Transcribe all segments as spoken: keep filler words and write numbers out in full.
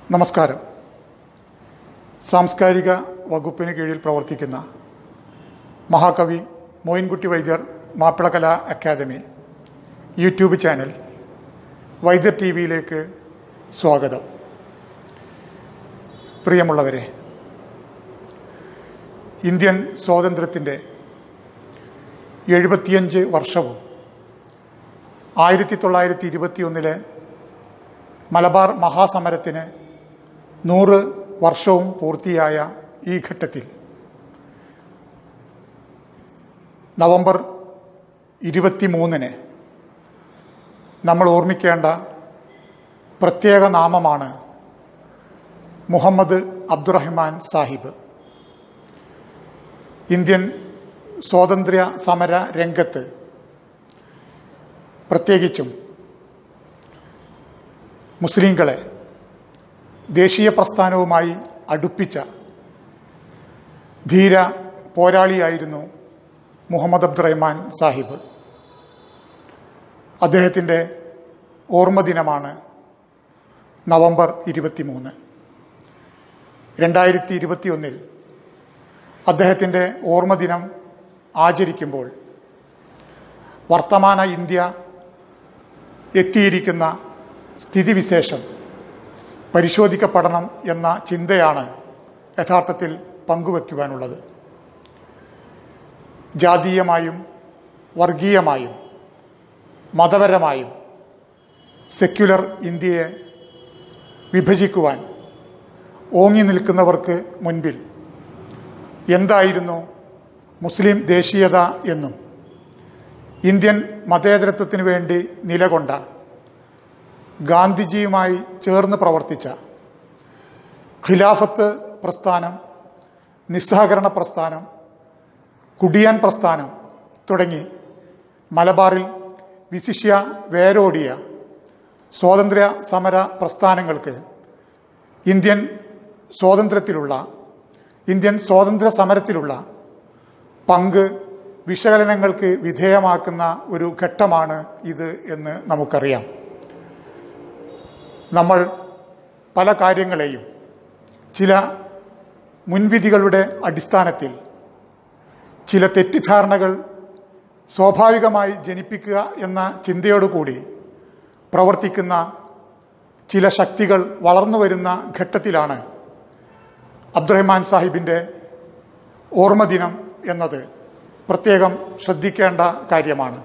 നമസ്കാരം. സാംസ്കാരിക വകുപ്പിന് കീഴിൽ പ്രവർത്തിക്കുന്ന മഹാകവി മോയിൻകുട്ടി വൈദ്യർ മാപ്പിളകലാ academy YouTube channel Vaidyar T വിയിലേക്ക് സ്വാഗതം. പ്രിയമുള്ളവരെ, ഇന്ത്യൻ സ്വാതന്ത്ര്യത്തിൻ്റെ എഴുപത്തിയഞ്ച് വർഷവും ആയിരത്തി തൊള്ളായിരത്തി ഇരുപത്തി ഒന്നിലെ മലബാർ മഹാസമരത്തിന് നൂറ് വർഷവും പൂർത്തിയായ ഈ ഘട്ടത്തിൽ നവംബർ ഇരുപത്തിമൂന്നിന് നമ്മൾ ഓർമ്മിക്കേണ്ട പ്രത്യേക നാമമാണ് മുഹമ്മദ് അബ്ദുറഹ്മാൻ സാഹിബ്. ഇന്ത്യൻ സ്വാതന്ത്ര്യ സമര രംഗത്ത് പ്രത്യേകിച്ചും മുസ്ലിങ്ങളെ ദേശീയ പ്രസ്ഥാനവുമായി അടുപ്പിച്ച ധീര പോരാളിയായിരുന്നു മുഹമ്മദ് അബ്ദുറഹ്മാൻ സാഹിബ്. അദ്ദേഹത്തിൻ്റെ ഓർമ്മ ദിനമാണ് നവംബർ ഇരുപത്തിമൂന്ന്. രണ്ടായിരത്തി ഇരുപത്തി ഒന്നിൽ അദ്ദേഹത്തിൻ്റെ ഓർമ്മ ദിനം ആചരിക്കുമ്പോൾ വർത്തമാന ഇന്ത്യ എത്തിയിരിക്കുന്ന സ്ഥിതിവിശേഷം പരിശോധിക്കപ്പെടണം എന്ന ചിന്തയാണ് യഥാർത്ഥത്തിൽ പങ്കുവയ്ക്കുവാനുള്ളത്. ജാതീയമായും വർഗീയമായും മതപരമായും സെക്യുലർ ഇന്ത്യയെ വിഭജിക്കുവാൻ ഓങ്ങി നിൽക്കുന്നവർക്ക് മുൻപിൽ എന്തായിരുന്നു മുസ്ലിം ദേശീയത എന്നും ഇന്ത്യൻ മതേതരത്വത്തിനു വേണ്ടി നിലകൊണ്ട ഗാന്ധിജിയുമായി ചേർന്ന് പ്രവർത്തിച്ച ഖിലാഫത്ത് പ്രസ്ഥാനം, നിസ്സഹകരണ പ്രസ്ഥാനം, കുടിയാൻ പ്രസ്ഥാനം തുടങ്ങി മലബാറിൽ വിശിഷ്യ വേരോടിയ സ്വാതന്ത്ര്യ സമര പ്രസ്ഥാനങ്ങൾക്ക് ഇന്ത്യൻ സ്വാതന്ത്ര്യത്തിലുള്ള ഇന്ത്യൻ സ്വാതന്ത്ര്യ സമരത്തിലുള്ള പങ്ക് വിശകലനങ്ങൾക്ക് വിധേയമാക്കുന്ന ഒരു ഘട്ടമാണ് ഇത് എന്ന് നമുക്കറിയാം. നമ്മൾ പല കാര്യങ്ങളെയും ചില മുൻവിധികളുടെ അടിസ്ഥാനത്തിൽ ചില തെറ്റിദ്ധാരണകൾ സ്വാഭാവികമായി ജനിപ്പിക്കുക എന്ന ചിന്തയോടുകൂടി പ്രവർത്തിക്കുന്ന ചില ശക്തികൾ വളർന്നു വരുന്ന ഘട്ടത്തിലാണ് അബ്ദുറഹ്മാൻ സാഹിബിൻ്റെ ഓർമ്മ ദിനം എന്നത് പ്രത്യേകം ശ്രദ്ധിക്കേണ്ട കാര്യമാണ്.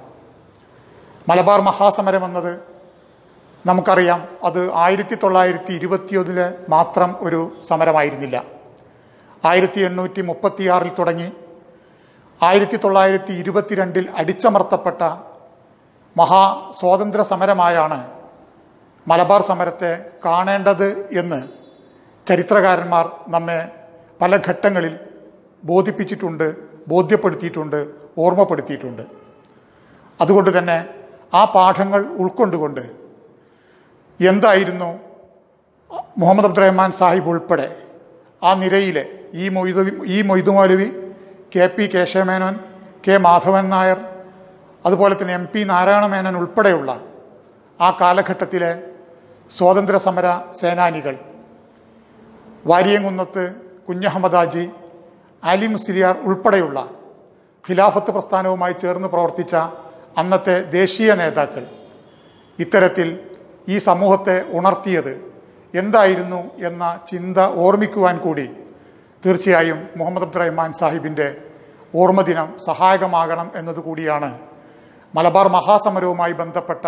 മലബാർ മഹാസമരം എന്നത് നമുക്കറിയാം, അത് ആയിരത്തി തൊള്ളായിരത്തി ഇരുപത്തിയൊന്നിലെ മാത്രം ഒരു സമരമായിരുന്നില്ല. ആയിരത്തി എണ്ണൂറ്റി മുപ്പത്തിയാറിൽ തുടങ്ങി ആയിരത്തി തൊള്ളായിരത്തി ഇരുപത്തിരണ്ടിൽ അടിച്ചമർത്തപ്പെട്ട മഹാ സ്വാതന്ത്ര്യ സമരമായാണ് മലബാർ സമരത്തെ കാണേണ്ടത് എന്ന് ചരിത്രകാരന്മാർ നമ്മെ പല ഘട്ടങ്ങളിൽ ബോധിപ്പിച്ചിട്ടുണ്ട്, ബോധ്യപ്പെടുത്തിയിട്ടുണ്ട്, ഓർമ്മപ്പെടുത്തിയിട്ടുണ്ട്. അതുകൊണ്ട് തന്നെ ആ പാഠങ്ങൾ ഉൾക്കൊണ്ടുകൊണ്ട് എന്തായിരുന്നു മുഹമ്മദ് അബ്ദുറഹ്മാൻ സാഹിബ് ഉൾപ്പെടെ ആ നിരയിലെ ഈ മൊയ്തു ഈ മൊയ്തു മൗലവി, K P Kesava Menon, K Madhavan Nair, അതുപോലെ തന്നെ എം പി നാരായണ മേനോൻ ഉൾപ്പെടെയുള്ള ആ കാലഘട്ടത്തിലെ സ്വാതന്ത്ര്യ സമര സേനാനികൾ, വാരിയംകുന്നത്ത് കുഞ്ഞഹമ്മദ് ഹാജി, അലി മുസ്ലിയാർ ഉൾപ്പെടെയുള്ള ഖിലാഫത്ത് പ്രസ്ഥാനവുമായി ചേർന്ന് പ്രവർത്തിച്ച അന്നത്തെ ദേശീയ നേതാക്കൾ ഇത്തരത്തിൽ ഈ സമൂഹത്തെ ഉണർത്തിയത് എന്തായിരുന്നു എന്ന ചിന്ത ഓർമ്മിക്കുവാൻ കൂടി തീർച്ചയായും മുഹമ്മദ് അബ്ദുറഹ്മാൻ സാഹിബിൻ്റെ ഓർമ്മദിനം സഹായകമാകണം എന്നതുകൂടിയാണ് മലബാർ മഹാസമരവുമായി ബന്ധപ്പെട്ട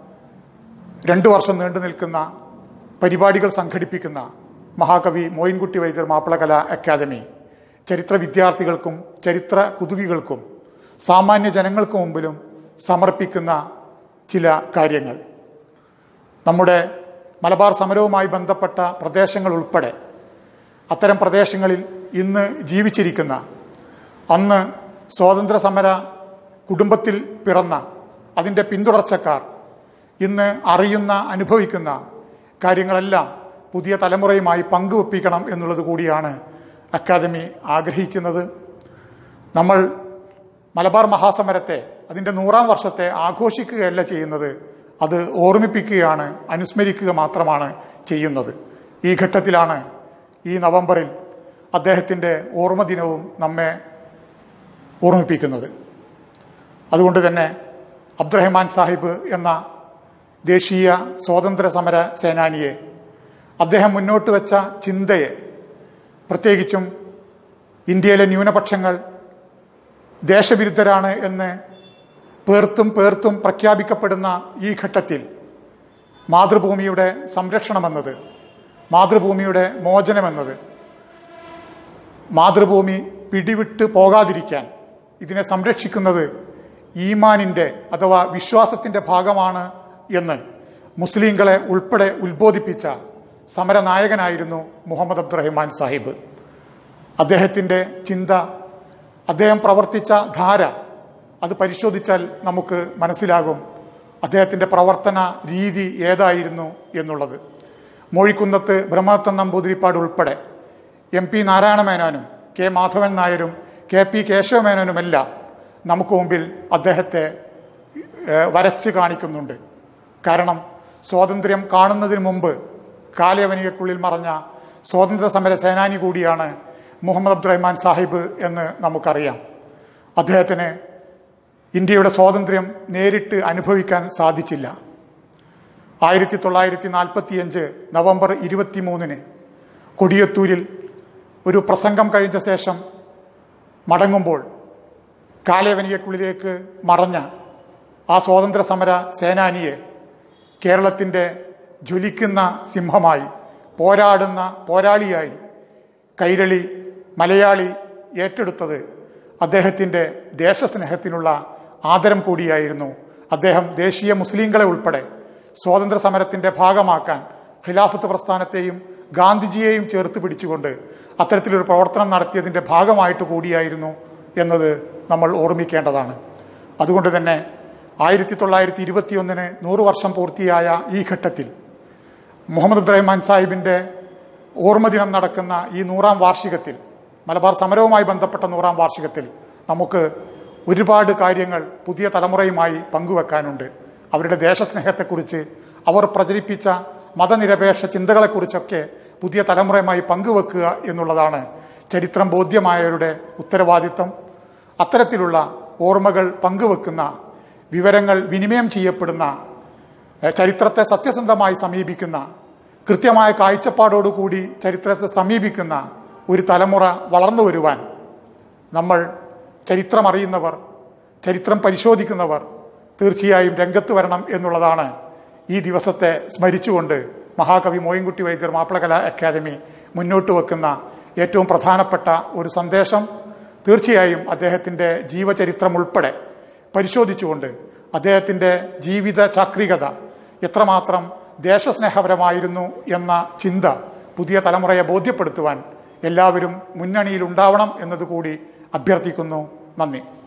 രണ്ടു വർഷം നീണ്ടു നിൽക്കുന്ന പരിപാടികൾ സംഘടിപ്പിക്കുന്ന മഹാകവി മോയിൻകുട്ടി വൈദ്യർ മാപ്പിളകലാ അക്കാദമി ചരിത്ര വിദ്യാർത്ഥികൾക്കും ചരിത്ര കുതുകികൾക്കും സാമാന്യ ജനങ്ങൾക്ക് മുമ്പിലും സമർപ്പിക്കുന്ന ചില കാര്യങ്ങൾ. നമ്മുടെ മലബാർ സമരവുമായി ബന്ധപ്പെട്ട പ്രദേശങ്ങൾ ഉൾപ്പെടെ അത്തരം പ്രദേശങ്ങളിൽ ഇന്ന് ജീവിച്ചിരിക്കുന്ന, അന്ന് സ്വാതന്ത്ര്യ സമര കുടുംബത്തിൽ പിറന്ന അതിൻ്റെ പിന്തുടർച്ചക്കാർ ഇന്ന് അറിയുന്ന, അനുഭവിക്കുന്ന കാര്യങ്ങളെല്ലാം പുതിയ തലമുറയുമായി പങ്കുവെപ്പിക്കണം എന്നുള്ളത് കൂടിയാണ് അക്കാദമി ആഗ്രഹിക്കുന്നത്. നമ്മൾ മലബാർ മഹാസമരത്തെ, അതിൻ്റെ നൂറാം വർഷത്തെ ആഘോഷിക്കുകയല്ല ചെയ്യുന്നത്, അത് ഓർമ്മിപ്പിക്കുകയാണ്, അനുസ്മരിക്കുക മാത്രമാണ് ചെയ്യുന്നത്. ഈ ഘട്ടത്തിലാണ് ഈ നവംബറിൽ അദ്ദേഹത്തിൻ്റെ ഓർമ്മ ദിനവും നമ്മെ ഓർമ്മിപ്പിക്കുന്നത്. അതുകൊണ്ട് തന്നെ അബ്ദുറഹ്മാൻ സാഹിബ് എന്ന ദേശീയ സ്വാതന്ത്ര്യ സമര സേനാനിയെ, അദ്ദേഹം മുന്നോട്ട് വെച്ച ചിന്തയെ, പ്രത്യേകിച്ചും ഇന്ത്യയിലെ ന്യൂനപക്ഷങ്ങൾ ദേശവിരുദ്ധരാണ് എന്ന് പേർത്തും പേർത്തും പ്രഖ്യാപിക്കപ്പെടുന്ന ഈ ഘട്ടത്തിൽ മാതൃഭൂമിയുടെ സംരക്ഷണമെന്നത്, മാതൃഭൂമിയുടെ മോചനമെന്നത്, മാതൃഭൂമി പിടിവിട്ട് പോകാതിരിക്കാൻ ഇതിനെ സംരക്ഷിക്കുന്നത് ഈമാനിൻ്റെ അഥവാ വിശ്വാസത്തിൻ്റെ ഭാഗമാണ് എന്ന് മുസ്ലിങ്ങളെ ഉൾപ്പെടെ ഉത്ബോധിപ്പിച്ച സമരനായകനായിരുന്നു മുഹമ്മദ് അബ്ദുറഹ്മാൻ സാഹിബ്. അദ്ദേഹത്തിൻ്റെ ചിന്ത, അദ്ദേഹം പ്രവർത്തിച്ച ധാര അത് പരിശോധിച്ചാൽ നമുക്ക് മനസ്സിലാകും അദ്ദേഹത്തിൻ്റെ പ്രവർത്തന രീതി ഏതായിരുന്നു എന്നുള്ളത്. മോഴിക്കുന്നത്ത് ബ്രഹ്മദത്തൻ നമ്പൂതിരിപ്പാട് ഉൾപ്പെടെ എം പി നാരായണ മേനോനും കെ മാധവൻ നായരും കെ പി കേശവമേനോനുമെല്ലാം നമുക്ക് മുമ്പിൽ അദ്ദേഹത്തെ വരച്ച് കാണിക്കുന്നുണ്ട്. കാരണം സ്വാതന്ത്ര്യം കാണുന്നതിന് മുമ്പ് കാലയവനികക്കുള്ളിൽ മറഞ്ഞ സ്വാതന്ത്ര്യ സമര സേനാനി കൂടിയാണ് മുഹമ്മദ് അബ്ദുറഹ്മാൻ സാഹിബ് എന്ന് നമുക്കറിയാം. അദ്ദേഹത്തിന് ഇന്ത്യയുടെ സ്വാതന്ത്ര്യം നേരിട്ട് അനുഭവിക്കാൻ സാധിച്ചില്ല. ആയിരത്തി തൊള്ളായിരത്തി നാൽപ്പത്തിയഞ്ച് നവംബർ ഇരുപത്തി മൂന്നിന് കൊടിയത്തൂരിൽ ഒരു പ്രസംഗം കഴിഞ്ഞ ശേഷം മടങ്ങുമ്പോൾ കാലയവനികക്കുള്ളിലേക്ക് മറഞ്ഞ ആ സ്വാതന്ത്ര്യ സമര സേനാനിയെ കേരളത്തിൻ്റെ ജ്വലിക്കുന്ന സിംഹമായി, പോരാടുന്ന പോരാളിയായി കൈരളി മലയാളി ഏറ്റെടുത്തത് അദ്ദേഹത്തിൻ്റെ ദേശസ്നേഹത്തിനുള്ള ആദരം കൂടിയായിരുന്നു. അദ്ദേഹം ദേശീയ മുസ്ലിങ്ങളെ ഉൾപ്പെടെ സ്വാതന്ത്ര്യ സമരത്തിൻ്റെ ഭാഗമാക്കാൻ ഖിലാഫത്ത് പ്രസ്ഥാനത്തെയും ഗാന്ധിജിയെയും ചേർത്ത് പിടിച്ചുകൊണ്ട് അത്തരത്തിലൊരു പ്രവർത്തനം നടത്തിയതിൻ്റെ ഭാഗമായിട്ട് കൂടിയായിരുന്നു എന്നത് നമ്മൾ ഓർമ്മിക്കേണ്ടതാണ്. അതുകൊണ്ട് തന്നെ ആയിരത്തി തൊള്ളായിരത്തി ഇരുപത്തി ഒന്നിന് നൂറ് വർഷം പൂർത്തിയായ ഈ ഘട്ടത്തിൽ മുഹമ്മദ് അബ്ദുറഹ്മാൻ സാഹിബിൻ്റെ ഓർമ്മദിനം നടക്കുന്ന ഈ നൂറാം വാർഷികത്തിൽ, മലബാർ സമരവുമായി ബന്ധപ്പെട്ട നൂറാം വാർഷികത്തിൽ നമുക്ക് ഒരുപാട് കാര്യങ്ങൾ പുതിയ തലമുറയുമായി പങ്കുവെക്കാനുണ്ട്. അവരുടെ ദേശസ്നേഹത്തെക്കുറിച്ച്, അവർ പ്രചരിപ്പിച്ച മതനിരപേക്ഷ ചിന്തകളെക്കുറിച്ചൊക്കെ പുതിയ തലമുറയുമായി പങ്കുവെക്കുക എന്നുള്ളതാണ് ചരിത്രം ബോധ്യമായവരുടെ ഉത്തരവാദിത്തം. അത്തരത്തിലുള്ള ഓർമ്മകൾ പങ്കുവെക്കുന്ന, വിവരങ്ങൾ വിനിമയം ചെയ്യപ്പെടുന്ന, ചരിത്രത്തെ സത്യസന്ധമായി സമീപിക്കുന്ന, കൃത്യമായ കാഴ്ചപ്പാടോടുകൂടി ചരിത്രത്തെ സമീപിക്കുന്ന ഒരു തലമുറ വളർന്നു വരുവാൻ നമ്മൾ ചരിത്രം അറിയുന്നവർ, ചരിത്രം പരിശോധിക്കുന്നവർ തീർച്ചയായും രംഗത്ത് വരണം എന്നുള്ളതാണ് ഈ ദിവസത്തെ സ്മരിച്ചുകൊണ്ട് മഹാകവി മോയിൻകുട്ടി വൈദ്യർ മാപ്പിളകലാ അക്കാദമി മുന്നോട്ട് വെക്കുന്ന ഏറ്റവും പ്രധാനപ്പെട്ട ഒരു സന്ദേശം. തീർച്ചയായും അദ്ദേഹത്തിൻ്റെ ജീവചരിത്രം ഉൾപ്പെടെ പരിശോധിച്ചുകൊണ്ട് അദ്ദേഹത്തിൻ്റെ ജീവിത ചാക്രികത എത്രമാത്രം ദേശസ്നേഹപരമായിരുന്നു എന്ന ചിന്ത പുതിയ തലമുറയെ ബോധ്യപ്പെടുത്തുവാൻ എല്ലാവരും മുന്നണിയിൽ ഉണ്ടാവണം എന്നതുകൂടി അഭ്യർത്ഥിക്കുന്നു. നന്ദി.